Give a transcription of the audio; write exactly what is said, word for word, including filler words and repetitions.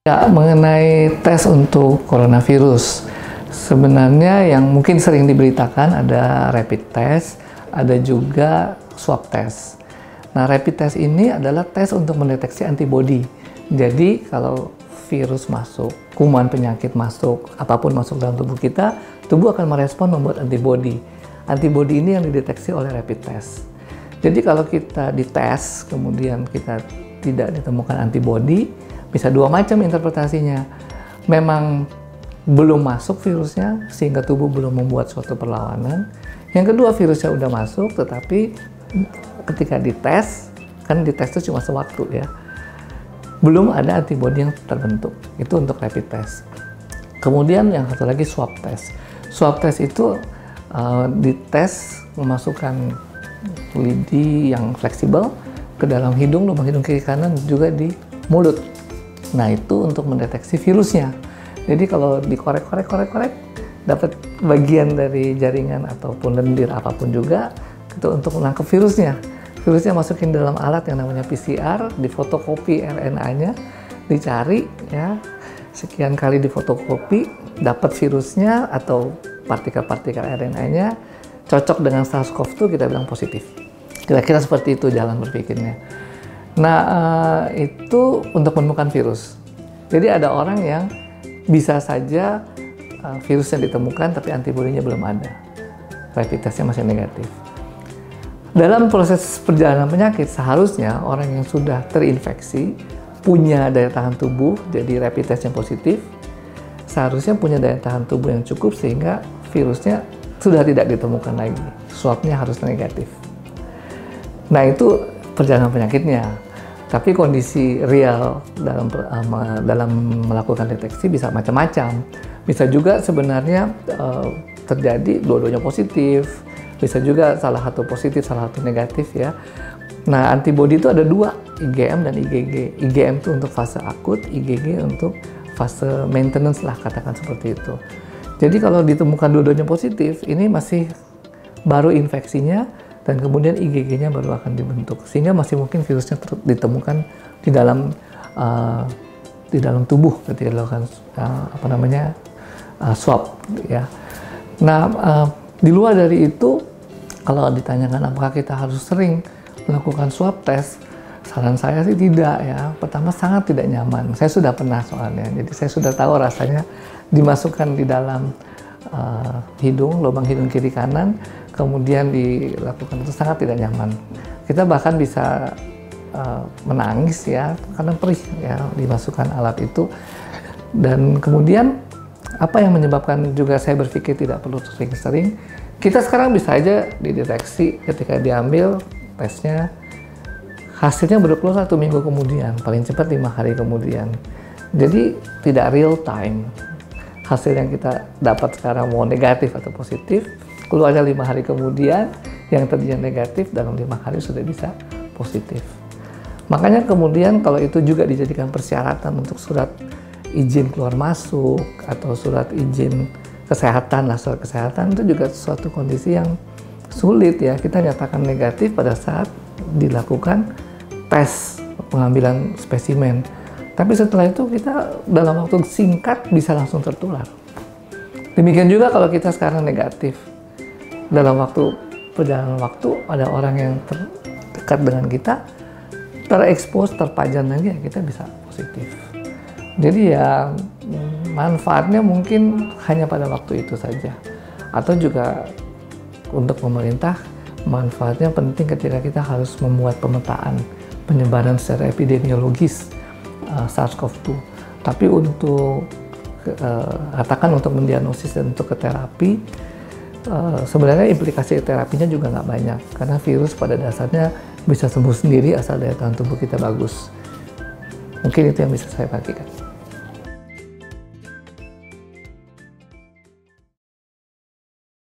Ya, mengenai tes untuk coronavirus, sebenarnya yang mungkin sering diberitakan ada rapid test, ada juga swab test. Nah, rapid test ini adalah tes untuk mendeteksi antibodi. Jadi, kalau virus masuk, kuman penyakit masuk, apapun masuk dalam tubuh kita, tubuh akan merespon membuat antibodi. Antibodi ini yang dideteksi oleh rapid test. Jadi, kalau kita dites, kemudian kita tidak ditemukan antibodi, bisa dua macam interpretasinya. Memang belum masuk virusnya, sehingga tubuh belum membuat suatu perlawanan. Yang kedua, virusnya udah masuk, tetapi ketika dites, kan dites itu cuma sewaktu ya, belum ada antibodi yang terbentuk. Itu untuk rapid test. Kemudian yang satu lagi swab test. Swab test itu uh, dites memasukkan lidi yang fleksibel ke dalam hidung, lubang hidung kiri kanan, juga di mulut. Nah, itu untuk mendeteksi virusnya. Jadi kalau dikorek-korek-korek-korek, dapat bagian dari jaringan ataupun lendir apapun juga, itu untuk menangkap virusnya. Virusnya masukin dalam alat yang namanya P C R, difotokopi R N A-nya, dicari ya, sekian kali difotokopi, dapat virusnya atau partikel-partikel R N A-nya, cocok dengan SARS-CoV dua, kita bilang positif. Kira-kira seperti itu jalan berpikirnya. Nah, uh, itu untuk menemukan virus. Jadi ada orang yang bisa saja uh, virusnya ditemukan tapi antibodinya belum ada. Rapid testnya masih negatif. Dalam proses perjalanan penyakit, seharusnya orang yang sudah terinfeksi, punya daya tahan tubuh, jadi rapid testnya positif, seharusnya punya daya tahan tubuh yang cukup sehingga virusnya sudah tidak ditemukan lagi. Swabnya harus negatif. Nah, itu perjalanan penyakitnya. Tapi kondisi real dalam dalam melakukan deteksi bisa macam-macam. Bisa juga sebenarnya uh, terjadi dua-duanya positif. Bisa juga salah satu positif, salah satu negatif ya. Nah, antibodi itu ada dua, I G M dan I G G. I G M itu untuk fase akut, I G G untuk fase maintenance lah, katakan seperti itu. Jadi kalau ditemukan dua-duanya positif, ini masih baru infeksinya, dan kemudian I G G-nya baru akan dibentuk, sehingga masih mungkin virusnya ditemukan di dalam uh, di dalam tubuh ketika dilakukan uh, apa namanya uh, swab ya. Nah, uh, di luar dari itu, kalau ditanyakan apakah kita harus sering melakukan swab test, saran saya sih tidak ya. Pertama, sangat tidak nyaman. Saya sudah pernah soalnya, jadi saya sudah tahu rasanya dimasukkan di dalam uh, hidung, lubang hidung kiri kanan, kemudian dilakukan, itu sangat tidak nyaman. Kita bahkan bisa uh, menangis ya, karena perih ya dimasukkan alat itu. Dan kemudian apa yang menyebabkan juga saya berpikir tidak perlu sering-sering, kita sekarang bisa aja dideteksi ketika diambil tesnya, hasilnya baru keluar satu minggu kemudian, paling cepat lima hari kemudian. Jadi tidak real time. Hasil yang kita dapat sekarang mau negatif atau positif, keluarnya lima hari kemudian, yang tadinya negatif dalam lima hari sudah bisa positif. Makanya kemudian kalau itu juga dijadikan persyaratan untuk surat izin keluar masuk atau surat izin kesehatan lah, surat kesehatan itu juga suatu kondisi yang sulit ya. Kita nyatakan negatif pada saat dilakukan tes pengambilan spesimen. Tapi setelah itu kita dalam waktu singkat bisa langsung tertular. Demikian juga kalau kita sekarang negatif, dalam waktu perjalanan waktu ada orang yang terdekat dengan kita terekspos, terpajan lagi, ya kita bisa positif. Jadi ya manfaatnya mungkin hanya pada waktu itu saja. Atau juga untuk pemerintah, manfaatnya penting ketika kita harus membuat pemetaan penyebaran secara epidemiologis uh, SARS-CoV dua. Tapi untuk uh, katakan untuk mendiagnosis dan untuk ke terapi, uh, sebenarnya implikasi terapinya juga nggak banyak. Karena virus pada dasarnya bisa sembuh sendiri asal daya tahan tubuh kita bagus. Mungkin itu yang bisa saya bagikan.